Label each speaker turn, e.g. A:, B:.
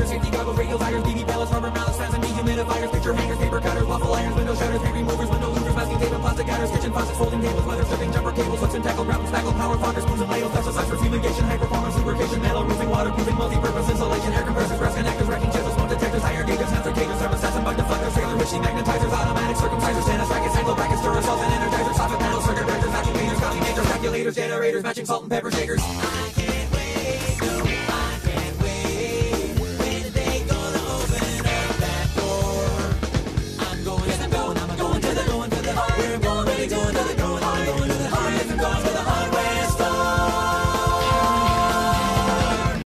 A: tires, safety goggles, radial tires, BB pellets, rubber mallets, fans and dehumidifiers, picture hangers, paper cutters, waffle irons, window shutters, paint removers, window louvers, masking tape and plastic gutters, kitchen faucets, folding tables, leather stripping, jumper cables, hooks and tackle, ground spackle, power foggers, spoons and ladles, pesticides for fumigation, high performance lubrication, metal roofing, waterproofing, multi-purpose insulation, air compressors, brass connectors, wrecking chisels, smoke detectors, tire gauges, sensor cages, thermostats and bug deflectors, trailer hitching, magnetizers, automatic circumcisers, Santa brackets, ankle brackets, Duracells and energizers, soffit panels, circuit breakers, vacuum cleaners, coffee makers, calculators, generators, matching salt and pepper shakers.